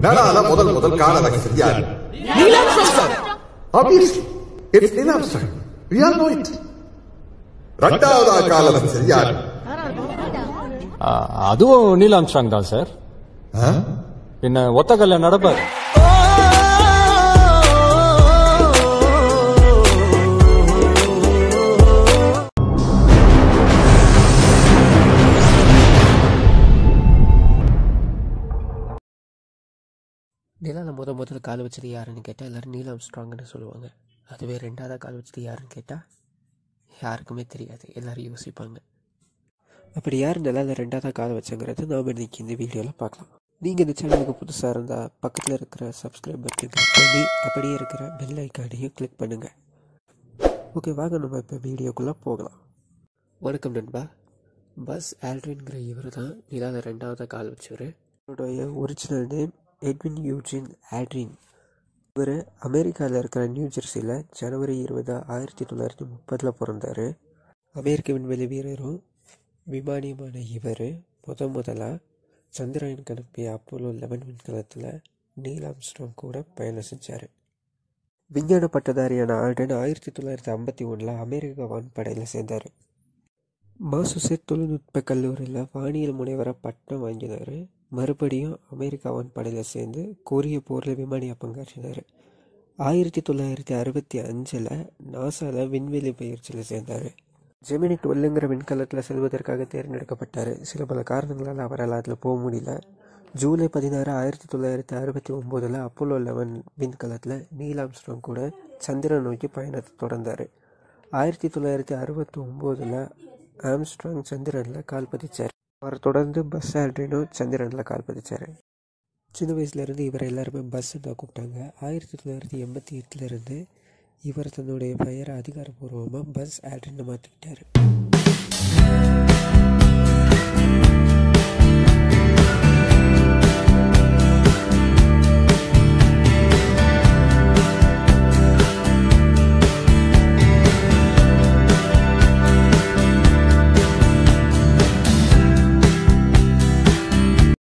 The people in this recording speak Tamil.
நானால முதல் கால வச்சது யாரு? Neil Armstrong. Obviously, it's Neil Armstrong. We all know it. ரெண்டாவது கால வச்சது யாரு? அதுவும் நீல் ஆம்ஸ்ட்ராங் தான் சார். என்ன ஒத்த கல்ல நடப்பாரு. நிலாவில் முதல் கால் வச்சது யாருன்னு கேட்டால் எல்லோரும் நீல் ஆம்ஸ்ட்ராங்னு சொல்லுவாங்க. அதுவே ரெண்டாவது கால் வச்சது யாருன்னு கேட்டால் யாருக்குமே தெரியாது, எல்லோரும் யோசிப்பாங்க. அப்படி யார் நிலாவில் ரெண்டாவது கால் வச்சாங்கிறது நாம் இன்றைக்கி இந்த வீடியோவில் பார்க்கலாம். நீங்கள் இந்த சேனலுக்கு புதுசாக இருந்தால் பக்கத்தில் இருக்கிற சப்ஸ்கிரைப் பட்டன் கிளிக் பண்ணி அப்படியே இருக்கிற பெல் ஐக்கானையும் கிளிக் பண்ணுங்கள். ஓகே, வாங்க நம்ம இப்போ வீடியோக்குள்ளே போகலாம். வணக்கம் நண்பா. பஸ் ஆல்ட்ரின்கிற இவர் தான் நிலாவில் ரெண்டாவது கால் வச்சவர். அவருடைய original name Edwin Eugene Aldrin. இவர் அமெரிக்காவில் இருக்கிற நியூ ஜெர்சியில் ஜனவரி 20, 1930 பிறந்தார். அமெரிக்க விண்வெளி வீரரும் விமானியுமான இவர் முதலாக சந்திராயனுக்கு அனுப்பிய அப்போலோ 11 விண்கலத்தில் நீல் ஆம்ஸ்ட்ராங் கூட பயணம் செஞ்சார். விஞ்ஞான பட்டதாரியான ஆல்ட்ரின் 1951 அமெரிக்க வான்படையில் சேர்ந்தார். மாசசூசெட்ஸ் தொழில்நுட்ப கல்லூரியில் வானியல் முனைவராக பட்டம் வாங்கினார். மறுபடியும் அமெரிக்கா வான்படையில் சேர்ந்து கொரிய போரில் விமானியாக பங்காற்றினார். 1965 நாசாவில் விண்வெளி பயிற்சியில் சேர்ந்தார். ஜெமினி 12ங்கிற விண்கலத்தில் செல்வதற்காக தேர்ந்தெடுக்கப்பட்டார். சில பல காரணங்களால் அவரால் அதில் போக முடியல. ஜூலை 16, 1969 அப்போலோ 11 விண்கலத்தில் நீல் ஆம்ஸ்ட்ராங் கூட சந்திரன் நோக்கி பயணத்தை தொடர்ந்தார். 1969 ஆம்ஸ்ட்ராங் சந்திரனில் கால் பதிச்சார். அவரை தொடர்ந்து பஸ் ஆல்ட்ரினும் சந்திரனில் கால் பதிச்சார். சின்ன வயசுலேருந்து இவரை எல்லாருமே பஸ்ஸு தான் கூப்பிட்டாங்க. 1988 இவர் தன்னுடைய பெயரை அதிகாரப்பூர்வமாக பஸ் ஆல்ட்ரின்னு மாற்றிக்கிட்டார்.